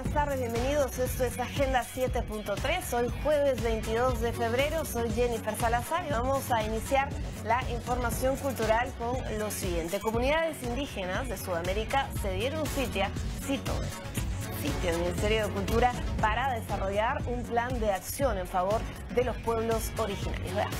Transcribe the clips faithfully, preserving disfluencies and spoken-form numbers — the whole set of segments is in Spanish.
buenas tardes, bienvenidos. Esto es Agenda siete punto tres. Hoy jueves veintidós de febrero, soy Jennifer Salazar y vamos a iniciar la información cultural con lo siguiente. Comunidades indígenas de Sudamérica se dieron sitio, cito, sitio del Ministerio de Cultura para desarrollar un plan de acción en favor de los pueblos originarios. Veamos.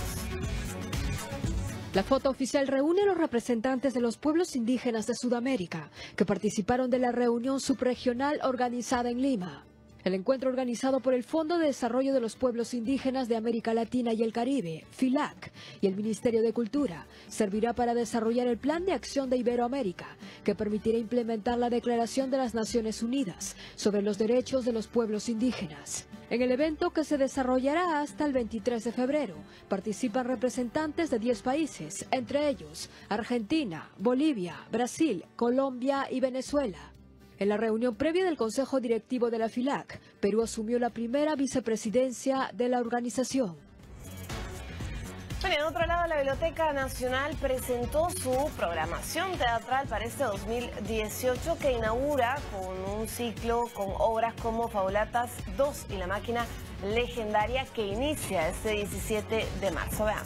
La foto oficial reúne a los representantes de los pueblos indígenas de Sudamérica que participaron de la reunión subregional organizada en Lima. El encuentro organizado por el Fondo de Desarrollo de los Pueblos Indígenas de América Latina y el Caribe, FILAC, y el Ministerio de Cultura, servirá para desarrollar el Plan de Acción de Iberoamérica, que permitirá implementar la Declaración de las Naciones Unidas sobre los Derechos de los Pueblos Indígenas. En el evento, que se desarrollará hasta el veintitrés de febrero, participan representantes de diez países, entre ellos Argentina, Bolivia, Brasil, Colombia y Venezuela. En la reunión previa del Consejo Directivo de la FILAC, Perú asumió la primera vicepresidencia de la organización. Bueno, en otro lado, la Biblioteca Nacional presentó su programación teatral para este dos mil dieciocho, que inaugura con un ciclo con obras como Fabulatas dos y La Máquina Legendaria, que inicia este diecisiete de marzo. Veamos.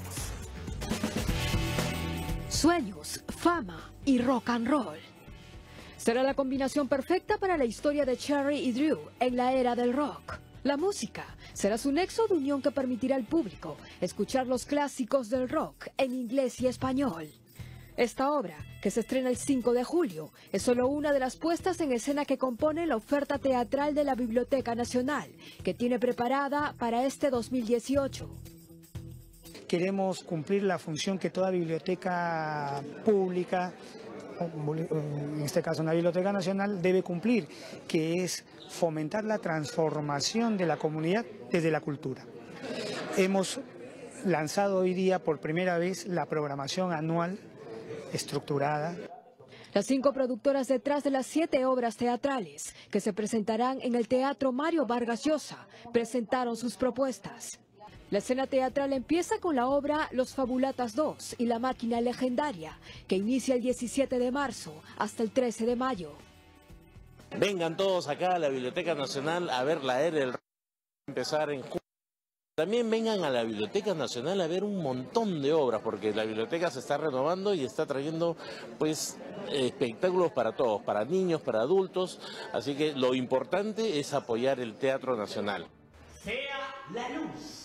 Sueños, fama y rock and roll. Será la combinación perfecta para la historia de Cherry y Drew en la era del rock. La música será su nexo de unión que permitirá al público escuchar los clásicos del rock en inglés y español. Esta obra, que se estrena el cinco de julio, es solo una de las puestas en escena que compone la oferta teatral de la Biblioteca Nacional, que tiene preparada para este dos mil dieciocho. Queremos cumplir la función que toda biblioteca pública, en este caso una Biblioteca Nacional, debe cumplir, que es fomentar la transformación de la comunidad desde la cultura. Hemos lanzado hoy día por primera vez la programación anual estructurada. Las cinco productoras detrás de las siete obras teatrales que se presentarán en el Teatro Mario Vargas Llosa presentaron sus propuestas. La escena teatral empieza con la obra Los Fabulatas dos y La Máquina Legendaria, que inicia el diecisiete de marzo hasta el trece de mayo. Vengan todos acá a la Biblioteca Nacional a ver la era del rock, empezar en julio. También vengan a la Biblioteca Nacional a ver un montón de obras, porque la biblioteca se está renovando y está trayendo pues espectáculos para todos, para niños, para adultos, así que lo importante es apoyar el Teatro Nacional. Sea la luz.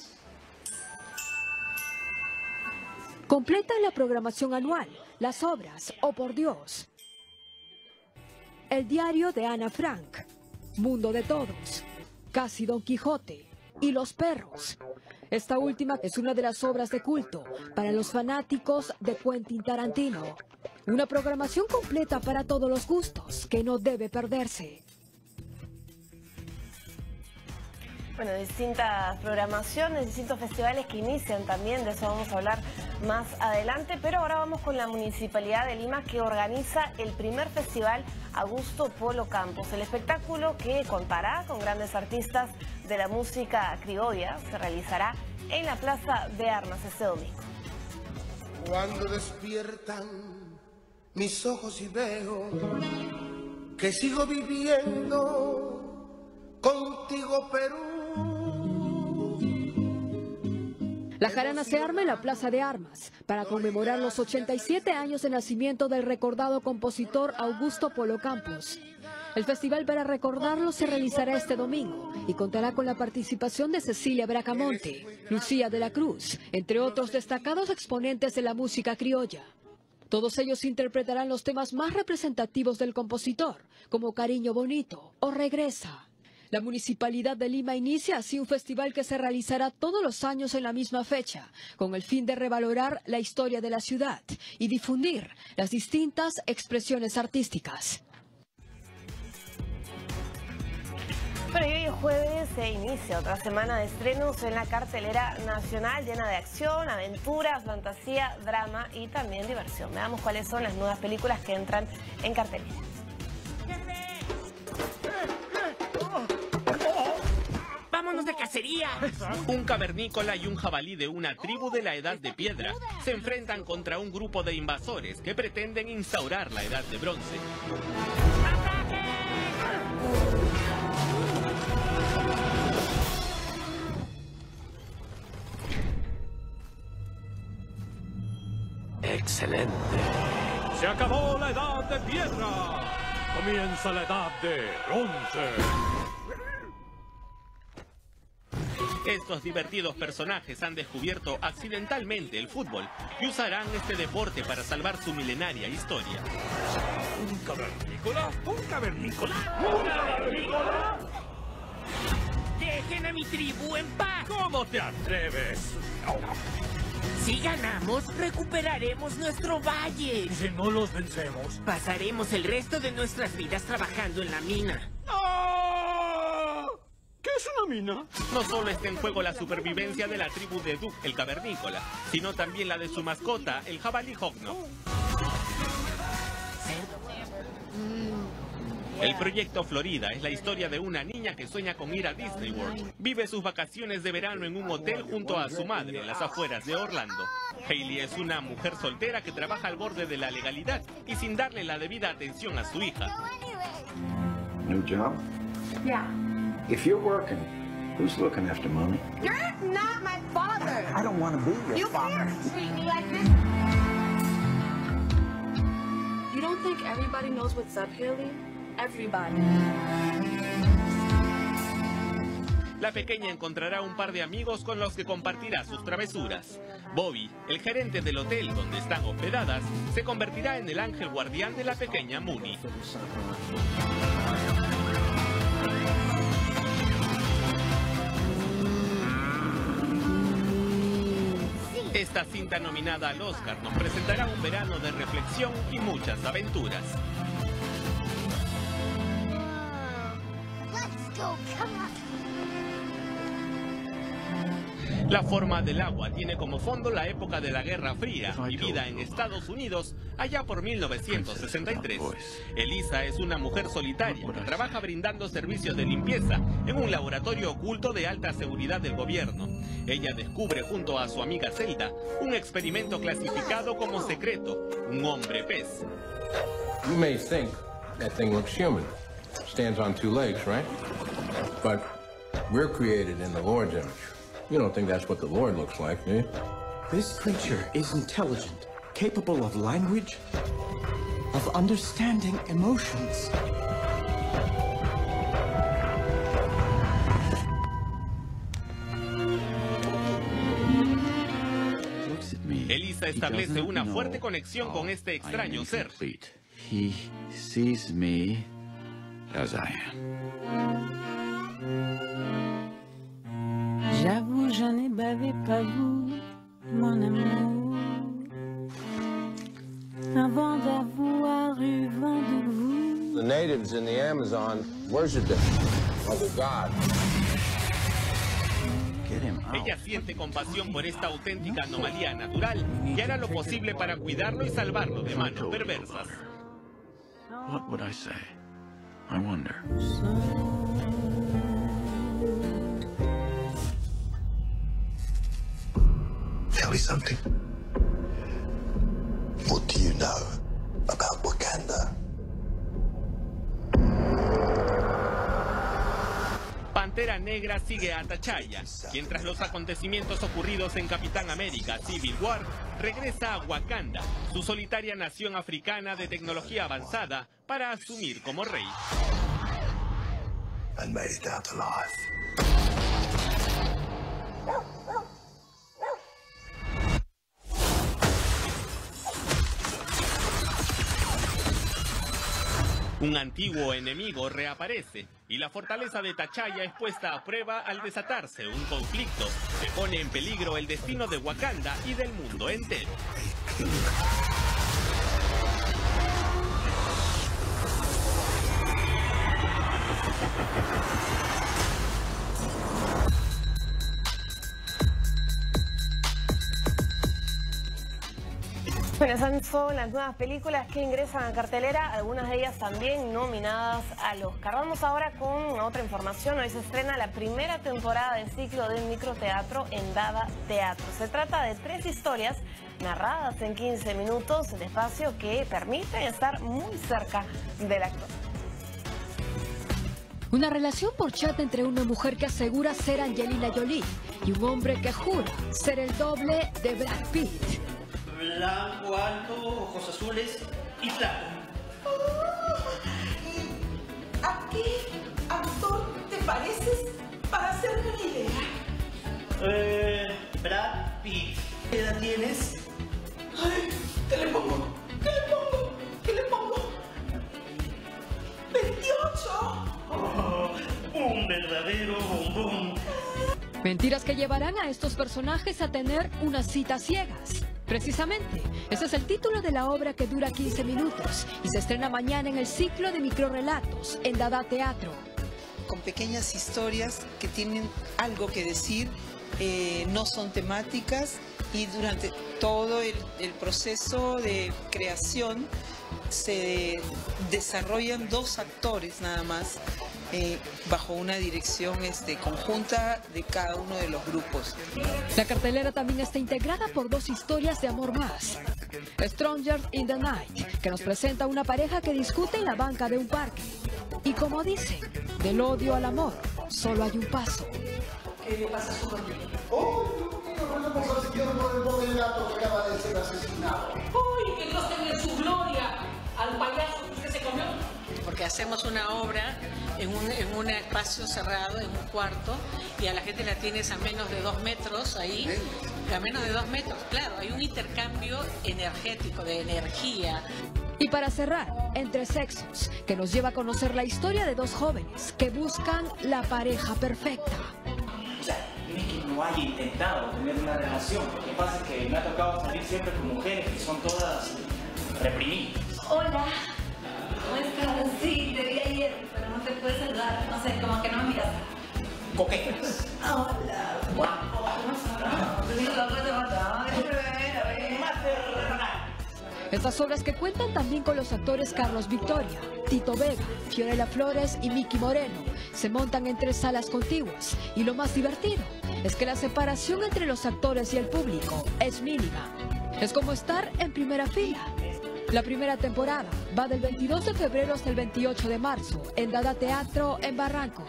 Completa la programación anual las obras Oh por Dios, El diario de Ana Frank, Mundo de Todos, Casi Don Quijote y Los Perros. Esta última es una de las obras de culto para los fanáticos de Quentin Tarantino. Una programación completa para todos los gustos que no debe perderse. Bueno, distintas programaciones, distintos festivales que inician también, de eso vamos a hablar más adelante, pero ahora vamos con la Municipalidad de Lima, que organiza el primer festival Augusto Polo Campos. El espectáculo, que contará con grandes artistas de la música criolla, se realizará en la Plaza de Armas este domingo. Cuando despiertan mis ojos y veo que sigo viviendo contigo, Perú. La jarana se arma en la Plaza de Armas para conmemorar los ochenta y siete años de nacimiento del recordado compositor Augusto Polo Campos. El festival para recordarlo se realizará este domingo y contará con la participación de Cecilia Bracamonte, Lucía de la Cruz, entre otros destacados exponentes de la música criolla. Todos ellos interpretarán los temas más representativos del compositor, como Cariño Bonito o Regresa. La Municipalidad de Lima inicia así un festival que se realizará todos los años en la misma fecha, con el fin de revalorar la historia de la ciudad y difundir las distintas expresiones artísticas. Bueno, y hoy es jueves se inicia otra semana de estrenos en la cartelera nacional, llena de acción, aventura, fantasía, drama y también diversión. Veamos cuáles son las nuevas películas que entran en cartelera. ¡Vámonos de cacería! Un cavernícola y un jabalí de una tribu de la Edad de Piedra se enfrentan contra un grupo de invasores que pretenden instaurar la Edad de Bronce. ¡Ataque! Excelente. Se acabó la edad de piedra. Comienza la edad de bronce. Estos divertidos personajes han descubierto accidentalmente el fútbol y usarán este deporte para salvar su milenaria historia. ¿Un cavernícola? ¿Un cavernícola? ¿Un cavernícola? ¡Dejen a mi tribu en paz! ¿Cómo te atreves? Si ganamos, recuperaremos nuestro valle. ¿Y si no los vencemos? Pasaremos el resto de nuestras vidas trabajando en la mina. ¡Oh! ¿Qué es una mina? No solo está en juego la supervivencia de la tribu de Duke, el cavernícola, sino también la de su mascota, el jabalí Hogno. El proyecto Florida es la historia de una niña que sueña con ir a Disney World. Vive sus vacaciones de verano en un hotel junto a su madre en las afueras de Orlando. Hailey es una mujer soltera que trabaja al borde de la legalidad y sin darle la debida atención a su hija. New job? Yeah. If you're working, who's looking after mommy? You're not my father. I don't want to be your you father. You can't treat me like this. You don't think everybody knows what's up, Hailey? Everybody. La pequeña encontrará un par de amigos con los que compartirá sus travesuras. Bobby, el gerente del hotel donde están hospedadas, se convertirá en el ángel guardián de la pequeña Mooney. Esta cinta nominada al Oscar nos presentará un verano de reflexión y muchas aventuras. La forma del agua tiene como fondo la época de la Guerra Fría, vivida en Estados Unidos allá por mil novecientos sesenta y tres. Elisa es una mujer solitaria que trabaja brindando servicios de limpieza en un laboratorio oculto de alta seguridad del gobierno. Ella descubre junto a su amiga Zelda un experimento clasificado como secreto, un hombre pez. You may think that thing looks human. Stands on two legs, right? But we're created in the Lord's image. You don't think that's what the Lord looks like, do you? This creature is intelligent, capable of language, of understanding emotions. Elisa establece una fuerte conexión con este extraño ser. He sees me as I am. J'avoue, j'en ai bavé pas vous, mon amour. Avant d'avoir eu vent de vous. The natives in the Amazon worship them, other God. Ella siente compasión por esta auténtica anomalía natural y hará lo posible para cuidarlo y salvarlo de manos perversas. What would I say? I wonder. Tell me something. What do you know about Wakanda? Pantera Negra sigue a T'Challa, quien tras los acontecimientos ocurridos en Capitán América Civil War, regresa a Wakanda, su solitaria nación africana de tecnología avanzada, para asumir como rey. And made it out alive. Un antiguo enemigo reaparece y la fortaleza de T'Challa es puesta a prueba al desatarse un conflicto que pone en peligro el destino de Wakanda y del mundo entero. Bueno, esas son las nuevas películas que ingresan a cartelera, algunas de ellas también nominadas al Oscar. Vamos ahora con otra información. Hoy se estrena la primera temporada del ciclo del microteatro en Dada Teatro. Se trata de tres historias narradas en quince minutos de espacio que permiten estar muy cerca del actor. Una relación por chat entre una mujer que asegura ser Angelina Jolie y un hombre que jura ser el doble de Brad Pitt. blanco, alto, ojos azules y flaco. ¿A qué actor te pareces para hacerme una idea? Eh, Brad Pitt. ¿Qué edad tienes? Ay, ¿qué le pongo? ¿Qué le pongo? ¿Qué le pongo? ¡veintiocho! Oh, un verdadero bombón. Mentiras que llevarán a estos personajes a tener unas citas ciegas. Precisamente, ese es el título de la obra que dura quince minutos y se estrena mañana en el ciclo de microrrelatos en Dada Teatro. Con pequeñas historias que tienen algo que decir, eh, no son temáticas y durante todo el, el proceso de creación se desarrollan dos actores nada más. Eh, bajo una dirección este, conjunta de cada uno de los grupos. La cartelera también está integrada por dos historias de amor más. Strangers in the Night, que nos presenta una pareja que discute en la banca de un parque. Y como dicen, del odio al amor, solo hay un paso. ¿Qué le pasa a su familia? ¡Oh! No podemos asesinar por el pobre gato que acaba de ser asesinado. ¡Uy! Que Dios tenga en su gloria al payaso que usted se comió. Porque hacemos una obra en un, en un espacio cerrado, en un cuarto, y a la gente la tienes a menos de dos metros ahí, a menos de dos metros, claro, hay un intercambio energético, de energía. Y para cerrar, Entre Sexos, que nos lleva a conocer la historia de dos jóvenes que buscan la pareja perfecta. O sea, no es que no haya intentado tener una relación, lo que pasa es que me ha tocado salir siempre con mujeres que son todas reprimidas. Hola. ¿Cómo estás? Sí, te vi ayer, pero no te puedes saludar. No sé, como que no me miras. Coquetas. Hola, guapo. ¿Cómo estás? Te digo lo que te faltaba. Estas obras que cuentan también con los actores Carlos Victoria, Tito Vega, Fiorella Flores y Miki Moreno se montan en tres salas contiguas. Y lo más divertido es que la separación entre los actores y el público es mínima. Es como estar en primera fila. La primera temporada va del veintidós de febrero hasta el veintiocho de marzo en Dada Teatro en Barranco.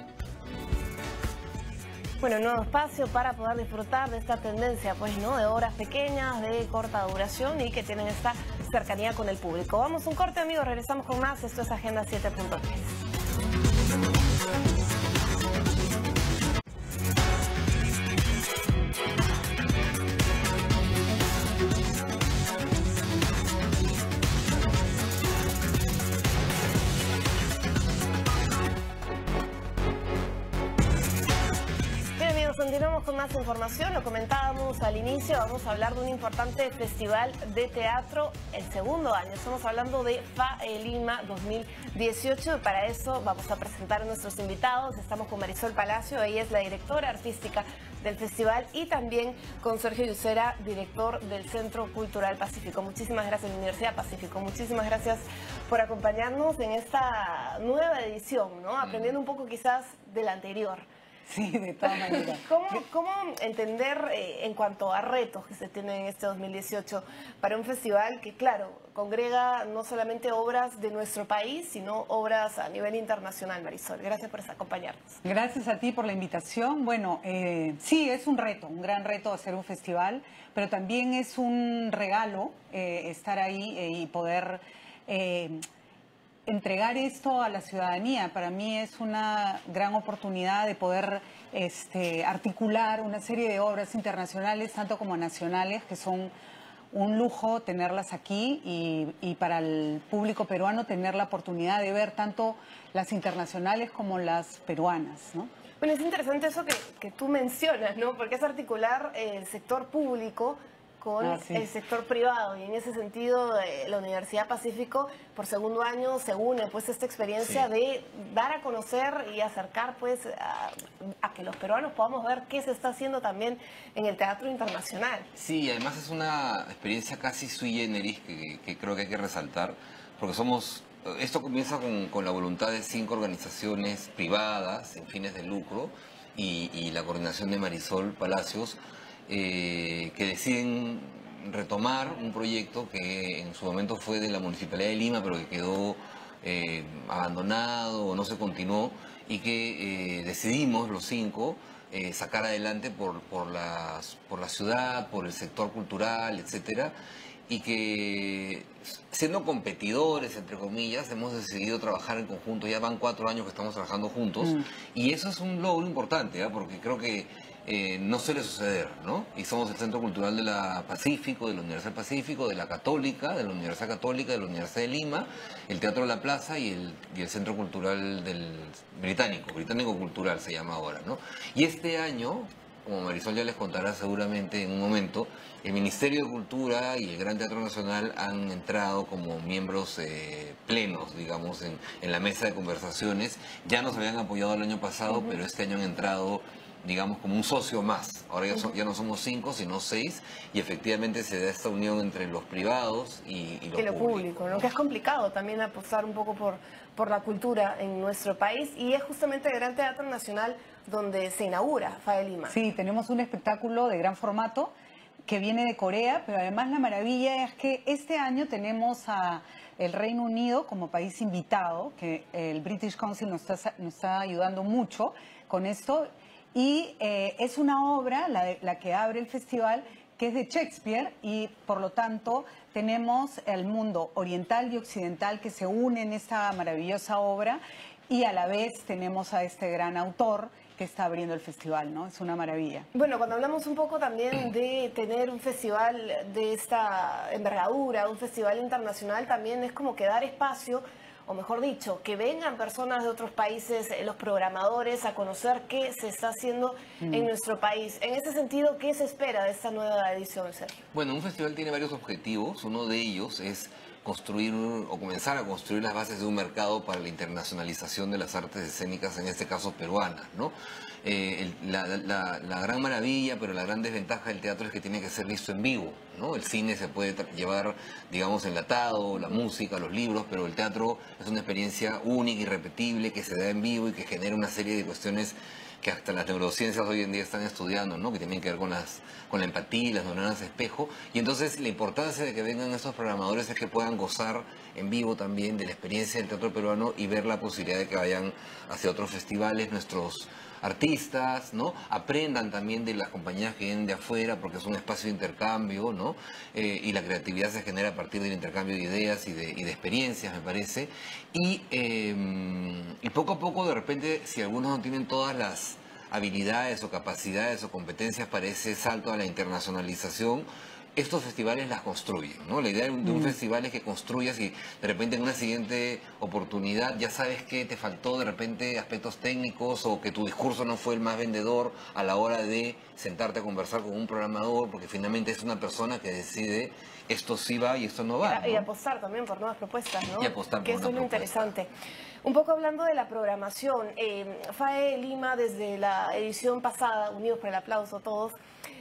Bueno, nuevo espacio para poder disfrutar de esta tendencia, pues, ¿no? De obras pequeñas, de corta duración y que tienen esta cercanía con el público. Vamos a un corte, amigos, regresamos con más. Esto es Agenda siete punto tres. Continuamos con más información, lo comentábamos al inicio, vamos a hablar de un importante festival de teatro, el segundo año, estamos hablando de FAELIMA dos mil dieciocho, y para eso vamos a presentar a nuestros invitados. Estamos con Marisol Palacio, ella es la directora artística del festival, y también con Sergio Yucera, director del Centro Cultural Pacífico. Muchísimas gracias, Universidad Pacífico, muchísimas gracias por acompañarnos en esta nueva edición, ¿no? Aprendiendo un poco quizás de la anterior. Sí, de todas maneras. ¿Cómo, cómo entender eh, en cuanto a retos que se tienen en este dos mil dieciocho para un festival que, claro, congrega no solamente obras de nuestro país, sino obras a nivel internacional, Marisol? Gracias por acompañarnos. Gracias a ti por la invitación. Bueno, eh, sí, es un reto, un gran reto hacer un festival, pero también es un regalo eh, estar ahí eh, y poder Eh, entregar esto a la ciudadanía. Para mí es una gran oportunidad de poder este, articular una serie de obras internacionales, tanto como nacionales, que son un lujo tenerlas aquí, y, y para el público peruano tener la oportunidad de ver tanto las internacionales como las peruanas, ¿no? Bueno, es interesante eso que, que tú mencionas, ¿no? Porque es articular el sector público con ah, sí. el sector privado, y en ese sentido eh, la Universidad Pacífico por segundo año se une pues esta experiencia sí. de dar a conocer y acercar pues a, a que los peruanos podamos ver qué se está haciendo también en el teatro internacional. Sí, además es una experiencia casi sui generis que, que creo que hay que resaltar, porque somos, esto comienza con, con la voluntad de cinco organizaciones privadas sin fines de lucro y, y la coordinación de Marisol Palacios, Eh, que deciden retomar un proyecto que en su momento fue de la Municipalidad de Lima, pero que quedó eh, abandonado o no se continuó, y que eh, decidimos los cinco eh, sacar adelante por, por, las, por la ciudad, por el sector cultural, etcétera, y que siendo competidores, entre comillas, hemos decidido trabajar en conjunto. Ya van cuatro años que estamos trabajando juntos, mm. y eso es un logro importante, ¿eh? Porque creo que eh, no suele suceder, ¿no? Y somos el Centro Cultural de la Pacífico, de la Universidad del Pacífico, de la Católica, de la Universidad Católica, de la Universidad de Lima, el Teatro de la Plaza y el, y el Centro Cultural del Británico, Británico Cultural se llama ahora, ¿no? Y este año, como Marisol ya les contará seguramente en un momento, el Ministerio de Cultura y el Gran Teatro Nacional han entrado como miembros eh, plenos, digamos, en, en la mesa de conversaciones. Ya nos habían apoyado el año pasado, uh-huh. pero este año han entrado, digamos, como un socio más. Ahora ya, so, ya no somos cinco, sino seis, y efectivamente se da esta unión entre los privados y, y lo, y lo público, público, ¿no? Que es complicado también apostar un poco por, por la cultura en nuestro país, y es justamente el Gran Teatro Nacional donde se inaugura Fae Lima. Sí, tenemos un espectáculo de gran formato que viene de Corea, pero además la maravilla es que este año tenemos a el Reino Unido como país invitado, que el British Council nos está, nos está ayudando mucho con esto, y eh, es una obra, la, de, la que abre el festival, que es de Shakespeare, y por lo tanto tenemos el mundo oriental y occidental que se unen en esta maravillosa obra, y a la vez tenemos a este gran autor que está abriendo el festival, ¿no? Es una maravilla. Bueno, cuando hablamos un poco también de tener un festival de esta envergadura, un festival internacional, también es como que dar espacio, o mejor dicho, que vengan personas de otros países, los programadores, a conocer qué se está haciendo mm. en nuestro país. En ese sentido, ¿qué se espera de esta nueva edición, Sergio? Bueno, un festival tiene varios objetivos. Uno de ellos es construir o comenzar a construir las bases de un mercado para la internacionalización de las artes escénicas, en este caso peruanas, ¿no? Eh, el, la, la, la gran maravilla, pero la gran desventaja del teatro es que tiene que ser visto en vivo, ¿no? El cine se puede llevar, digamos, enlatado, la música, los libros, pero el teatro es una experiencia única, irrepetible, que se da en vivo y que genera una serie de cuestiones que hasta las neurociencias hoy en día están estudiando, ¿no? Que tienen que ver con las con la empatía y las neuronas espejo. Y entonces la importancia de que vengan estos programadores es que puedan gozar en vivo también de la experiencia del teatro peruano y ver la posibilidad de que vayan hacia otros festivales nuestros artistas, ¿no? Aprendan también de las compañías que vienen de afuera, porque es un espacio de intercambio, ¿no? Eh, y la creatividad se genera a partir del intercambio de ideas y de, y de experiencias, me parece. Y, eh, y poco a poco, de repente, si algunos no tienen todas las habilidades o capacidades o competencias para ese salto a la internacionalización, estos festivales las construyen, ¿no? La idea de un, de un mm. festival es que construyas y de repente en una siguiente oportunidad ya sabes que te faltó de repente aspectos técnicos o que tu discurso no fue el más vendedor a la hora de sentarte a conversar con un programador, porque finalmente es una persona que decide esto sí va y esto no va, ¿no? Y apostar también por nuevas propuestas, ¿no? Y apostar por que eso es lo interesante. Un poco hablando de la programación, eh, Fae Lima desde la edición pasada, Unidos por el Aplauso todos,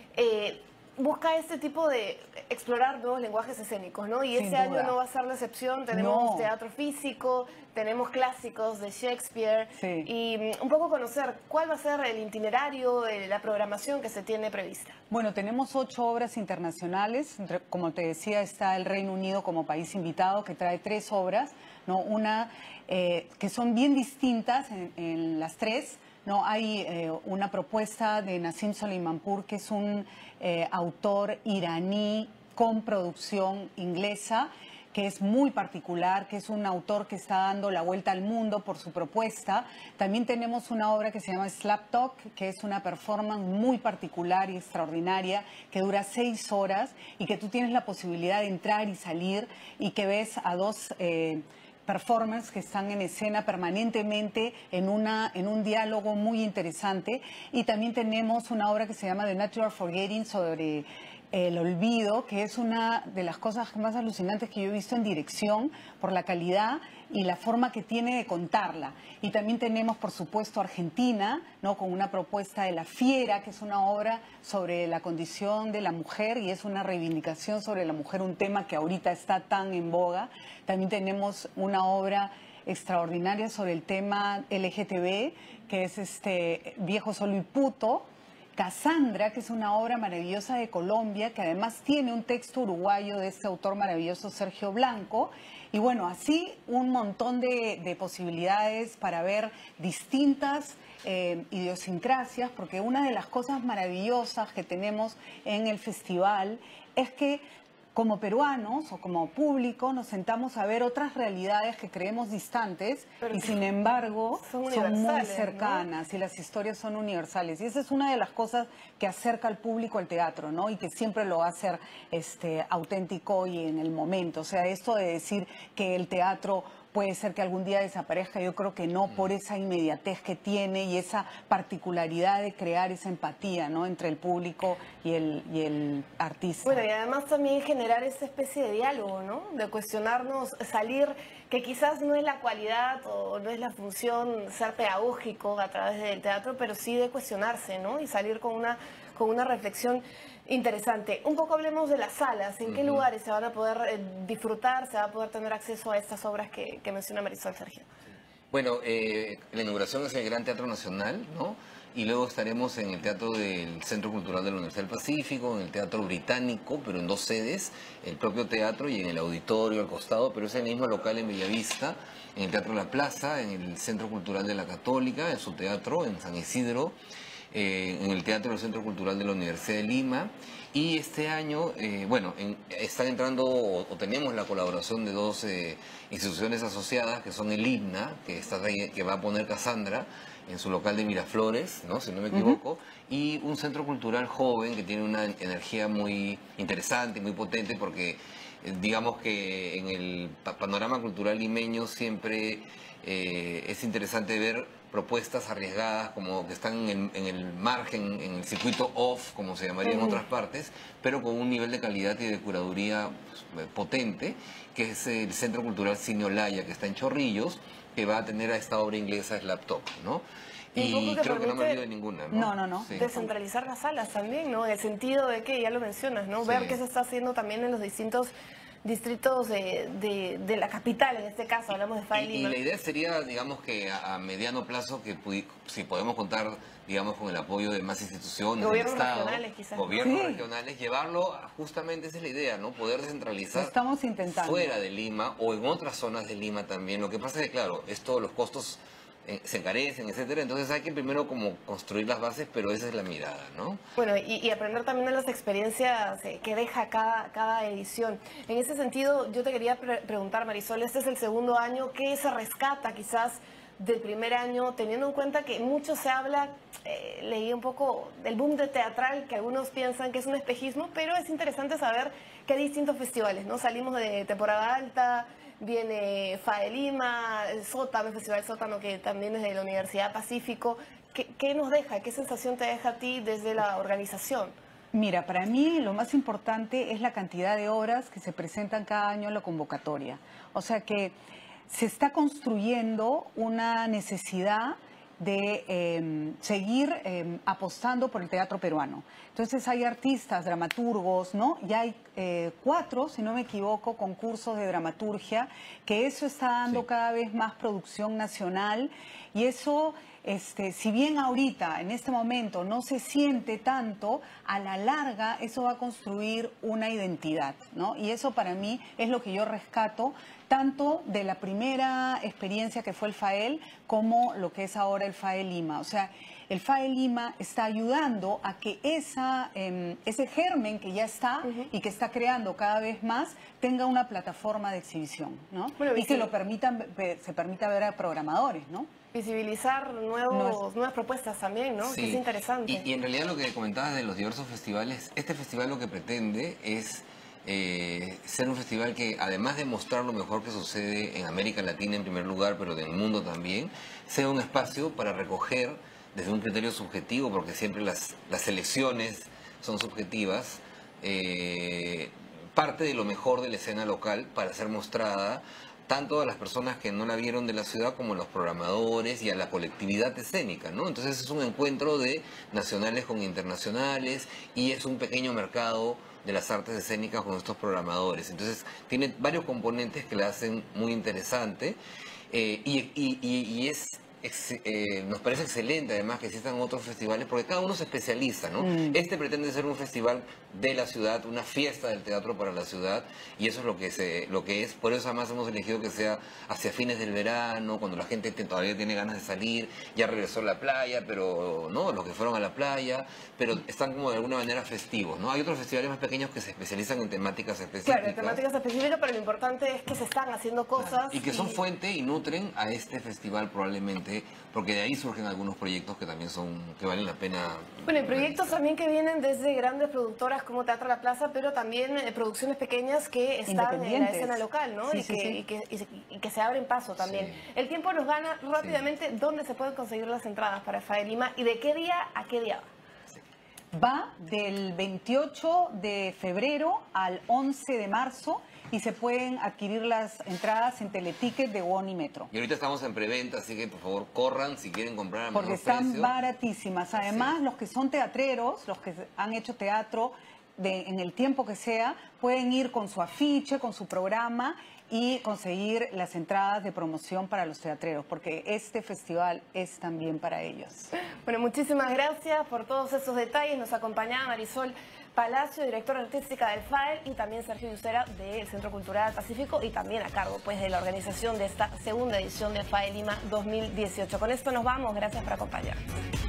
eh, busca este tipo de explorar nuevos lenguajes escénicos, ¿no? Y Sin este duda. año no va a ser la excepción. Tenemos No. teatro físico, tenemos clásicos de Shakespeare, Sí. y mm, un poco conocer cuál va a ser el itinerario, eh, la programación que se tiene prevista. Bueno, tenemos ocho obras internacionales. Entre- Como te decía, está el Reino Unido como país invitado, que trae tres obras, ¿no? Una eh, que son bien distintas en, en las tres. No, hay eh, una propuesta de Nassim Soleimanpour, que es un eh, autor iraní con producción inglesa, que es muy particular, que es un autor que está dando la vuelta al mundo por su propuesta. También tenemos una obra que se llama Slap Talk, que es una performance muy particular y extraordinaria, que dura seis horas y que tú tienes la posibilidad de entrar y salir y que ves a dos Eh, performers que están en escena permanentemente en, una, en un diálogo muy interesante. Y también tenemos una obra que se llama The Natural Forgetting, sobre el olvido, que es una de las cosas más alucinantes que yo he visto en dirección, por la calidad y la forma que tiene de contarla. Y también tenemos, por supuesto, Argentina, ¿no? Con una propuesta de La Fiera, que es una obra sobre la condición de la mujer y es una reivindicación sobre la mujer, un tema que ahorita está tan en boga. También tenemos una obra extraordinaria sobre el tema L G T B, que es este Viejo, Solo y Puto, Cassandra, que es una obra maravillosa de Colombia, que además tiene un texto uruguayo de este autor maravilloso Sergio Blanco. Y bueno, así un montón de, de posibilidades para ver distintas eh, idiosincrasias, porque una de las cosas maravillosas que tenemos en el festival es que como peruanos o como público nos sentamos a ver otras realidades que creemos distantes Pero y sin embargo son, son muy universales, cercanas, ¿no? Y las historias son universales. Y esa es una de las cosas que acerca al público al teatro, ¿no? Y que siempre lo va a hacer este, auténtico y en el momento. O sea, esto de decir que el teatro puede ser que algún día desaparezca, yo creo que no, por esa inmediatez que tiene y esa particularidad de crear esa empatía, ¿no?, entre el público y el, y el artista. Bueno, y además también generar esta especie de diálogo, ¿no?, de cuestionarnos, salir, que quizás no es la cualidad o no es la función ser pedagógico a través del teatro, pero sí de cuestionarse, ¿no?, y salir con una, con una reflexión interesante. Un poco hablemos de las salas. ¿En qué Ujú. lugares se van a poder eh, disfrutar, se va a poder tener acceso a estas obras que, que menciona Marisol, Sergio? Bueno, eh, la inauguración es en el Gran Teatro Nacional, ¿no? Y luego estaremos en el Teatro del Centro Cultural de la Universidad del Pacífico, en el Teatro Británico, pero en dos sedes, el propio teatro y en el auditorio al costado, pero es el mismo local en Bellavista, en el Teatro La Plaza, en el Centro Cultural de la Católica, en su teatro, en San Isidro, Eh, en el Teatro del Centro Cultural de la Universidad de Lima. Y este año, eh, bueno, en, están entrando o, o tenemos la colaboración de dos eh, instituciones asociadas, que son el I B N A, que, está, que va a poner Cassandra en su local de Miraflores, ¿no?, si no me equivoco, uh-huh. y un centro cultural joven que tiene una energía muy interesante, muy potente, porque eh, digamos que en el panorama cultural limeño siempre eh, es interesante ver propuestas arriesgadas como que están en el, en el margen, en el circuito off, como se llamaría en otras partes, pero con un nivel de calidad y de curaduría pues, potente, que es el Centro Cultural Cine Olaya, que está en Chorrillos, que va a tener a esta obra inglesa Slaptop, ¿no? Y creo que no me olvido de ninguna, ¿no? No, no, no. Sí. Descentralizar las salas también, ¿no? En el sentido de que, ya lo mencionas, ¿no? Sí. Ver qué se está haciendo también en los distintos distritos de, de, de la capital, en este caso, hablamos de F A E Y, y Lima. la idea sería, digamos que a, a mediano plazo, que pudi- si podemos contar, digamos, con el apoyo de más instituciones, Gobiernos del Estado, regionales, quizás. gobiernos Sí. regionales, llevarlo, a- justamente esa es la idea, ¿no? Poder Lo descentralizar estamos intentando. fuera de Lima o en otras zonas de Lima también. Lo que pasa es que, claro, esto, los costos eh, se encarecen, etcétera, entonces hay que primero como construir las bases, pero esa es la mirada, ¿no? Bueno, y, y aprender también de las experiencias eh, que deja cada, cada edición. En ese sentido, yo te quería pre preguntar, Marisol, este es el segundo año, ¿qué se rescata quizás del primer año, teniendo en cuenta que mucho se habla, eh, leí un poco del boom de teatral, que algunos piensan que es un espejismo, pero es interesante saber que hay distintos festivales, ¿no? Salimos de temporada alta, viene F A E Lima, el Sótano, el Festival Sótano, que también es de la Universidad Pacífico. ¿Qué, qué nos deja? ¿Qué sensación te deja a ti desde la organización? Mira, para mí lo más importante es la cantidad de obras que se presentan cada año en la convocatoria. O sea que se está construyendo una necesidad de eh, seguir eh, apostando por el teatro peruano. Entonces hay artistas, dramaturgos, ¿no? Ya hay eh, cuatro, si no me equivoco, concursos de dramaturgia, que eso está dando sí. cada vez más producción nacional y eso... Este, si bien ahorita, en este momento, no se siente tanto, a la larga eso va a construir una identidad, ¿no? Y eso para mí es lo que yo rescato, tanto de la primera experiencia que fue el F A E L, como lo que es ahora el F A E Lima. O sea, el F A E Lima está ayudando a que esa, eh, ese germen que ya está uh-huh. y que está creando cada vez más, tenga una plataforma de exhibición, ¿no? Bueno, y que lo permitan, se permita ver a programadores, ¿no? Visibilizar nuevos, nuevas propuestas también, ¿no? Sí. Que es interesante. Y, y en realidad lo que comentabas de los diversos festivales, este festival lo que pretende es eh, ser un festival que, además de mostrar lo mejor que sucede en América Latina en primer lugar, pero del mundo también, sea un espacio para recoger desde un criterio subjetivo, porque siempre las, las selecciones son subjetivas, eh, parte de lo mejor de la escena local para ser mostrada tanto a las personas que no la vieron de la ciudad como a los programadores y a la colectividad escénica, ¿no? Entonces es un encuentro de nacionales con internacionales y es un pequeño mercado de las artes escénicas con estos programadores. Entonces tiene varios componentes que la hacen muy interesante eh, y, y, y, y es Ex, eh, nos parece excelente además que existan otros festivales porque cada uno se especializa, ¿no? Mm. Este pretende ser un festival de la ciudad, una fiesta del teatro para la ciudad y eso es lo que se, lo que es, por eso además hemos elegido que sea hacia fines del verano, cuando la gente te, todavía tiene ganas de salir, ya regresó a la playa, pero no, los que fueron a la playa, pero están como de alguna manera festivos, ¿no? Hay otros festivales más pequeños que se especializan en temáticas específicas. Claro, en temáticas específicas, pero lo importante es que se están haciendo cosas. Y que son y... fuente y nutren a este festival probablemente, porque de ahí surgen algunos proyectos que también son, que valen la pena. Bueno, y proyectos también que vienen desde grandes productoras como Teatro La Plaza, pero también eh, producciones pequeñas que están en la escena local, ¿no? Sí, y, sí, que, sí. Y, que, y, y que se abren paso también. Sí. El tiempo nos gana rápidamente. Sí. ¿Dónde se pueden conseguir las entradas para F A E Lima y de qué día a qué día va? Va del veintiocho de febrero al once de marzo y se pueden adquirir las entradas en Teleticket de Won y Metro. Y ahorita estamos en preventa, así que por favor corran si quieren comprar a Porque menor están precio. baratísimas. Además, Sí. los que son teatreros, los que han hecho teatro de, en el tiempo que sea, pueden ir con su afiche, con su programa y conseguir las entradas de promoción para los teatreros, porque este festival es también para ellos. Bueno, muchísimas gracias por todos esos detalles. Nos acompañaba Marisol Palacio, directora artística del F A E L, y también Sergio Yucera del Centro Cultural Pacífico y también a cargo pues de la organización de esta segunda edición de F A E Lima dos mil dieciocho. Con esto nos vamos. Gracias por acompañarnos.